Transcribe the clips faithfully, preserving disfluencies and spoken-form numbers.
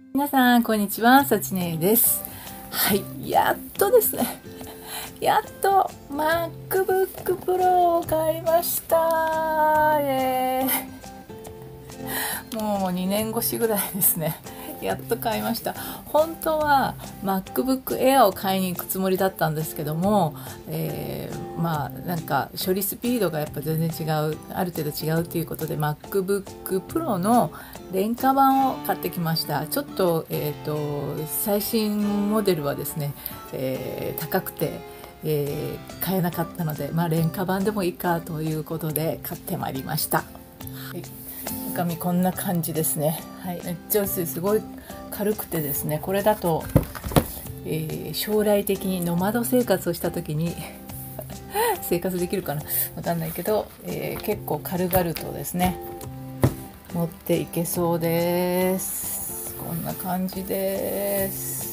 皆さんこんにちは、さちねです。はい、やっとですねやっと MacBook Pro を買いました。えー、もうにねんごしぐらいですね。やっと買いました。本当は MacBook Air を買いに行くつもりだったんですけども、えー、まあなんか処理スピードがやっぱ全然違う、ある程度違うということで MacBook Pro の廉価版を買ってきました。ちょっと、えーと、最新モデルはですね、えー、高くて、えー、買えなかったので、まあ、廉価版でもいいかということで買ってまいりました。はい、中身こんな感じですね。はい、めっちゃ薄い、すごい軽くてですね、これだと、えー、将来的にノマド生活をした時に生活できるかなわかんないけど、えー、結構軽々とですね持っていけそうです。こんな感じです。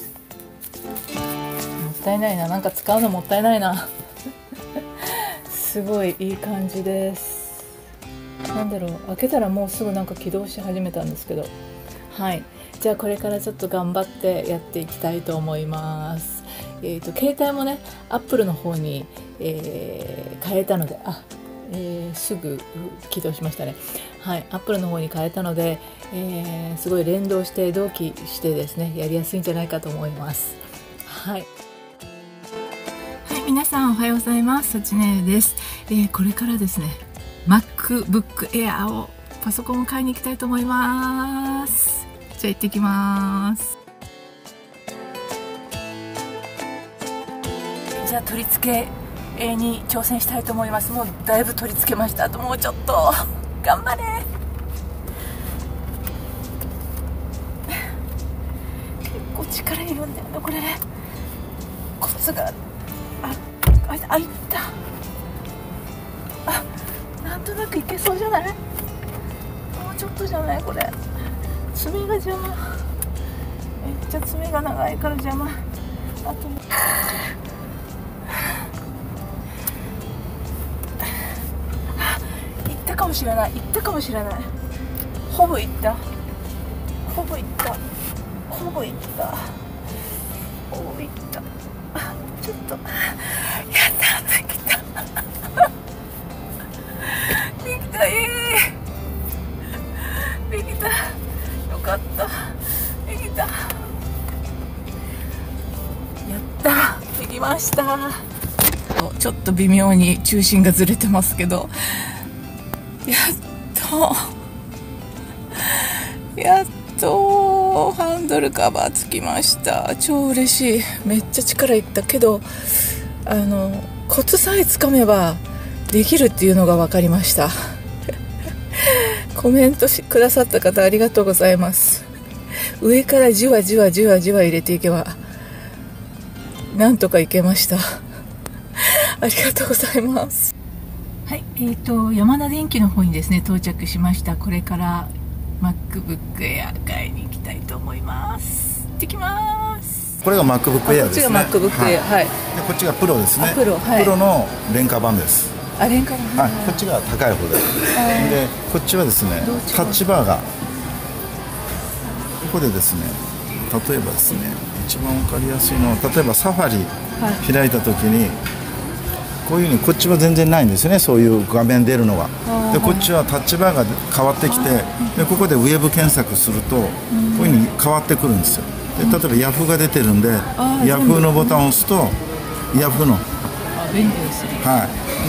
もったいないな、なんか使うのもったいないなすごいいい感じです。なんだろう、開けたらもうすぐなんか起動し始めたんですけど、はい、じゃあこれからちょっと頑張ってやっていきたいと思います。えーと、携帯もね、アップルの方に、えー、変えたので、あ、えー、すぐ起動しましたね。はい、アップルの方に変えたので、えー、すごい連動して同期してですね、やりやすいんじゃないかと思います。はい。はい、皆さんおはようございます。さちねです。えー、これからですね、MacBook Air をパソコンを買いに行きたいと思います。じゃあ行ってきます。じゃあ取り付けに挑戦したいと思います。もうだいぶ取り付けました。あともうちょっと頑張れ。結構力いるんだよねこれね。コツがあああいったあ、なんとなくいけそうじゃない？もうちょっとじゃないこれ。爪が邪魔。めっちゃ爪が長いから邪魔。あといったかもしれない。いったかもしれない。ほぼいった。ほぼいった。ほぼいった。ほぼいった。あ、ちょっと。やった、できた。できた、えー、できた。よかった。できた。やった。できました。ちょっと微妙に中心がずれてますけど、やっとやっとハンドルカバーつきました。超嬉しい。めっちゃ力いったけど、あのコツさえつかめばできるっていうのが分かりましたコメントしくださった方ありがとうございます。上からじわじわじわじわ入れていけばなんとかいけましたありがとうございます。はい、えーと山田電機の方にですね到着しました。これから MacBook Air 買いに行きたいと思います。行ってきます。 これが MacBook Air ですね。 こっちが MacBook Air、はい、 でこっちがプロですね。 プロ、はい、 プロの廉価版です。 あ、廉価版、 はい、こっちが高い方で、でこっちはですねタッチバーがここでですね、例えばですね、一番わかりやすいのは例えばサファリ開いた時に、はい、こういうふうにこっちは全然ないんですよね、そういう画面出るのが。でこっちはタッチバーが変わってきて、でここでウェブ検索するとこういうふうに変わってくるんですよ。で例えばヤフーが出てるんで、ヤフーのボタンを押すとヤフーの、 あ、便利ですね。はい。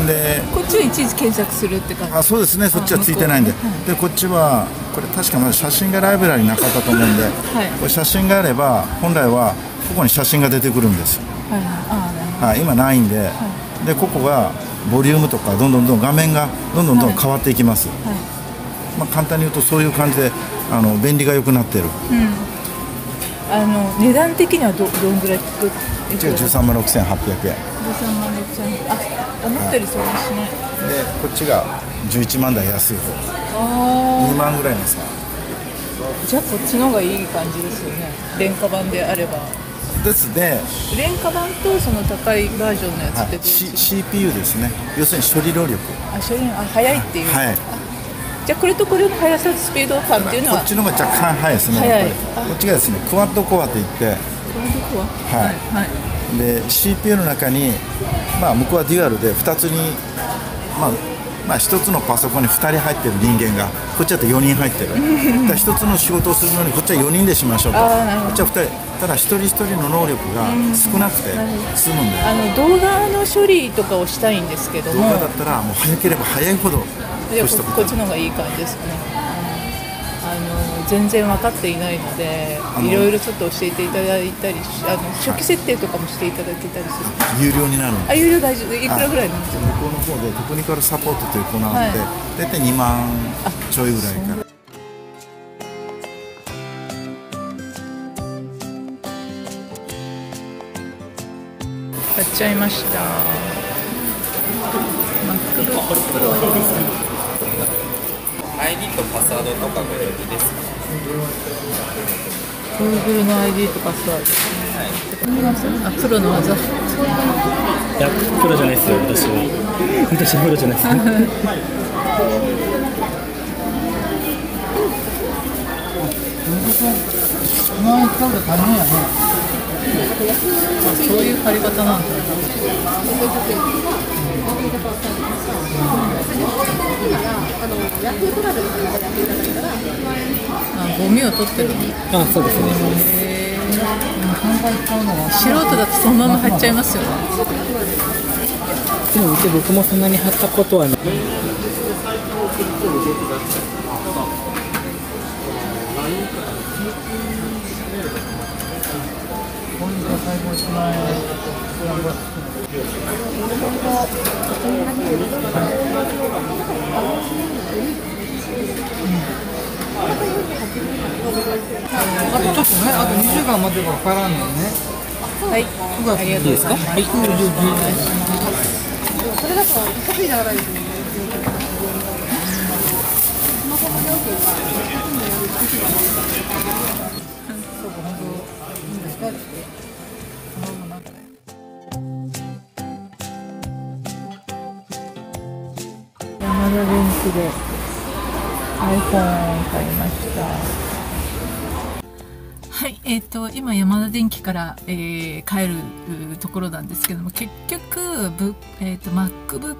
でこっちはいちいち検索するって感じ。 あ、そうですね、そっちはついてないんで、でこっちはこれ確かまだ写真がライブラリなかったと思うんで、はい、これ写真があれば本来はここに写真が出てくるんですよ。はい、あ、はい、今ないんで、はい、でここがボリュームとかどんどんどん画面がどんどんどん変わっていきます。はいはい、まあ、簡単に言うとそういう感じであの便利が良くなってる。うん、 あの値段的には ど, どんぐらい？どうちがじゅうさんまんろくせんはっぴゃくえん。 じゅうさんまんろくせんえん。あ、思ったよりそうですね。 でこっちがじゅういちまん台安い方。あ、にまんぐらいの差。 じゃあこっちの方がいい感じですよね。廉価版であれば。 ですね。 廉価版とその高いバージョンのやつってどうですか？ シーピーユー ですね。要するに処理労力。 あ、処理あ、早いっていう。 はい。 じゃあこれとこれの速さスピード感っていうのはこっちの方が若干速いですね。 速い。 やっぱりこっちがですねクワッドコアといって、 クワッドコア、 はいはい、 で シーピーユー の中に、まあ、向こうはデュアルでふたつに、まあまあ、ひとつのパソコンにふたり入ってる人間がこっちだとよにん入ってるひとつの仕事をするのにこっちはよにんでしましょうと、こっちはふたり、ただ一人一人の能力が少なくて済むんで、 あの動画の処理とかをしたいんですけども、 動画だったらもう早ければ早いほどこっちの方がいい感じですかね。あの全然分かっていないのでいろいろちょっと教えていただいたり、あの初期設定とかもしていただけたりする。 有料になるんです。 あ、有料大丈夫。いくらぐらいなんですか。 向こうの方でテクニカルサポートというコーナーがあって、はい、大体にまんちょいぐらいから。 買っちゃいました。MacBook Pro。 アイディー とパスワードとかご用意ですか？ Google の アイディー とパスワードですね。はい、あ、プロの技。いや、プロじゃないですよ、私は。私はプロじゃないですね。 そういう借り方なんだ。あ、ゴミを取ってるの。 あ、そうですね。 素人だとそのまま貼っちゃいますよね。 でもうち僕もそんなに貼ったことはない。 あとちょっとね、あとにしゅうかん待てばからんのね。 はい、ありがとうございます。はい、 それだと得意だからですね。 ヤマダ電機で iPhone を買いました。はい、えーと、今ヤマダ電機から、えー、帰るところなんですけども、結局ブ、えーと、MacBook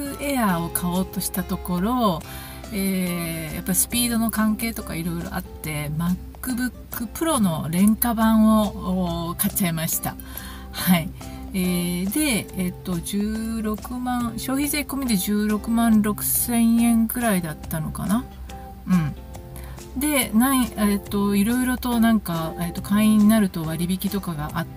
Air を買おうとしたところ、えー、やっぱりスピードの関係とかいろいろあって MacBook Pro の廉価版を買っちゃいました。はい、えー、で、えーと、じゅうろくまん、消費税込みでじゅうろくまんろくせんえんくらいだったのかな。うんでない、えー、といろいろとなんか、えー、と会員になると割引とかがあって、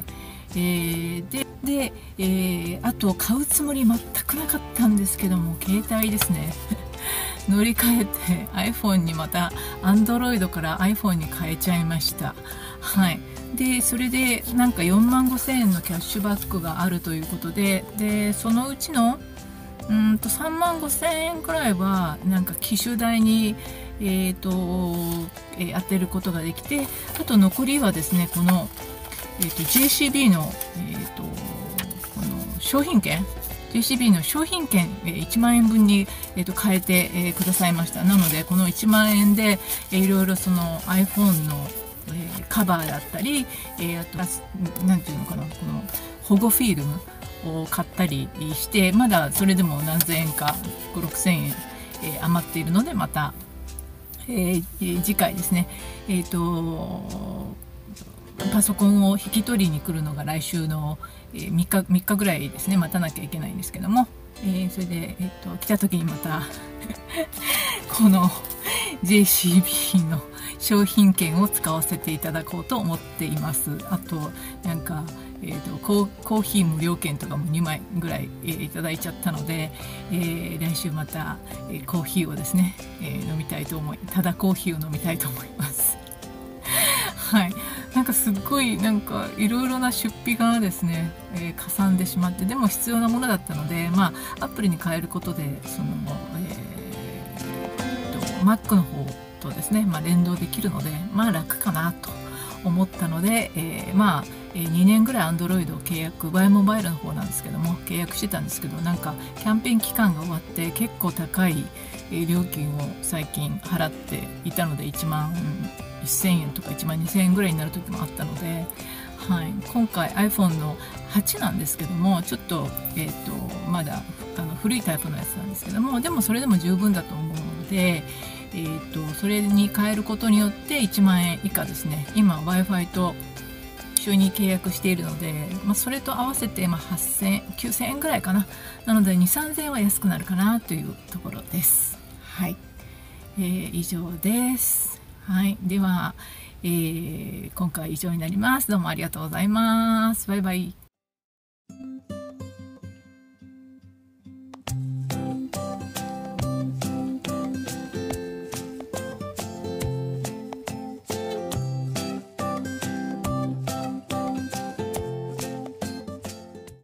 えー、でで、えー、あと買うつもり全くなかったんですけども、携帯ですね乗り換えて iPhone にまた Android から iPhone に変えちゃいました。はい、でそれでなんかよんまんごせんえんのキャッシュバックがあるということで、でそのうちのうんとさんまんごせんえんくらいはなんか機種代にえーとえー、当てることができて、あと残りはですねこの、えー、と ジェーシービー の、えー、とこの商品券 ジェーシービー の商品券、えー、いちまんえんぶんに、えー、と変えて、えー、くださいました。なのでこのいちまんえんで、えー、いろいろその iPhone の、えー、カバーだったり、えー、あとなんていうのかな、この保護フィルムを買ったりして、まだそれでも何千円かご、ろくせんえん、えー、余っているので、またえー、次回ですね、えーと、パソコンを引き取りに来るのが来週のみっか、みっかぐらいですね、待たなきゃいけないんですけども、えー、それで、えーと、来た時にまたこの ジェーシービー の商品券を使わせていただこうと思っています。あとなんかえーと、コ, コーヒー無料券とかもにまいぐらい、えー、いただいちゃったので、えー、来週また、えー、コーヒーをですね、えー、飲みたいと思いただコーヒーを飲みたいと思いますはい、なんかすっごいなんかいろいろな出費がですね、えー、かさんでしまって、でも必要なものだったので、まあアプリに変えることでその、えー、と Mac の方とですね、まあ、連動できるので、まあ楽かなと思ったので、えー、まあえー、にねんぐらい Android を契約、ワイモバイルの方なんですけども契約してたんですけど、なんかキャンペーン期間が終わって結構高い、えー、料金を最近払っていたのでいちまんせんえんとかいちまんにせんえんぐらいになる時もあったので、はい、今回 iPhone のはちなんですけども、ちょっと、えーと、まだあの古いタイプのやつなんですけども、でもそれでも十分だと思うので、えーと、それに変えることによっていちまんえん以下ですね。今 Wi-Fi と週に契約しているので、まあ、それと合わせてまあはっせんえんきゅうせんえんぐらいかな。なのでにせんさんぜんえんは安くなるかなというところです。はい、えー、以上です。はい、では、えー、今回は以上になります。どうもありがとうございます。バイバイ。